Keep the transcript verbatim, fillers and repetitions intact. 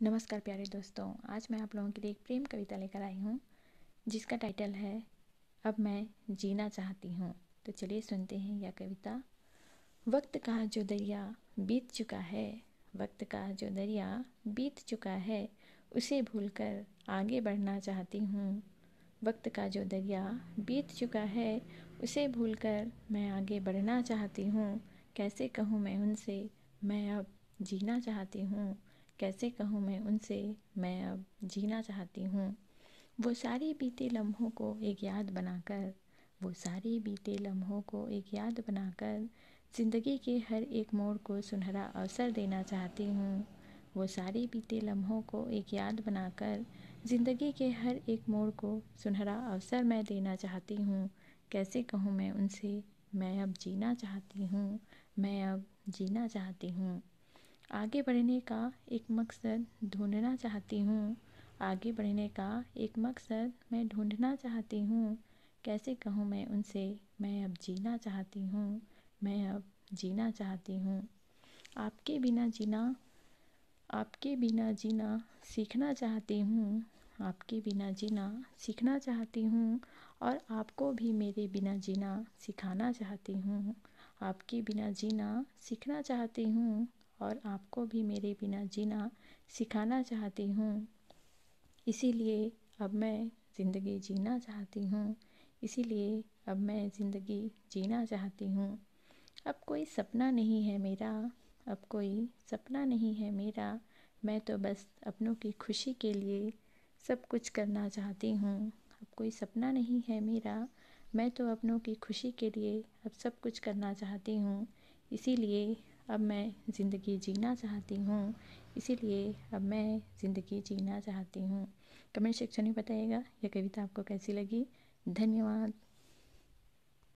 नमस्कार प्यारे दोस्तों, आज मैं आप लोगों के लिए एक प्रेम कविता लेकर आई हूँ जिसका टाइटल है अब मैं जीना चाहती हूँ। तो चलिए सुनते हैं यह कविता। वक्त का जो दरिया बीत चुका है, वक्त का जो दरिया बीत चुका है, उसे भूलकर आगे बढ़ना चाहती हूँ। वक्त का जो दरिया बीत चुका है, उसे भूलकर मैं आगे बढ़ना चाहती हूँ। कैसे कहूँ मैं उनसे, मैं अब जीना चाहती हूँ। कैसे कहूँ मैं उनसे, मैं अब जीना चाहती हूँ। वो सारी बीते लम्हों को एक याद बनाकर, वो सारी बीते लम्हों को एक याद बनाकर ज़िंदगी के हर एक मोड़ को सुनहरा अवसर देना चाहती हूँ। वो सारी बीते लम्हों को एक याद बनाकर ज़िंदगी के हर एक मोड़ को सुनहरा अवसर मैं देना चाहती हूँ। कैसे कहूँ मैं उनसे, मैं अब जीना चाहती हूँ। मैं अब जीना चाहती हूँ। आगे बढ़ने का एक मकसद ढूंढना चाहती हूँ। आगे बढ़ने का एक मकसद मैं ढूंढना चाहती हूँ। कैसे कहूँ मैं उनसे, मैं अब जीना चाहती हूँ। मैं अब जीना चाहती हूँ। आपके बिना जीना, आपके बिना जीना सीखना चाहती हूँ। आपके बिना जीना सीखना चाहती हूँ और आपको भी मेरे बिना जीना सिखाना चाहती हूँ। आपके बिना जीना सीखना चाहती हूँ और आपको भी मेरे बिना जीना सिखाना चाहती हूँ। इसीलिए अब मैं ज़िंदगी जीना चाहती हूँ। इसीलिए अब मैं ज़िंदगी जीना चाहती हूँ। अब कोई सपना नहीं है मेरा, अब कोई सपना नहीं है मेरा। मैं तो बस अपनों की खुशी के लिए सब कुछ करना चाहती हूँ। अब कोई सपना नहीं है मेरा, मैं तो अपनों की खुशी के लिए अब सब कुछ करना चाहती हूँ। इसीलिए अब मैं ज़िंदगी जीना चाहती हूँ। इसीलिए अब मैं ज़िंदगी जीना चाहती हूँ। कमेंट सेक्शन में बताइएगा यह कविता आपको कैसी लगी। धन्यवाद।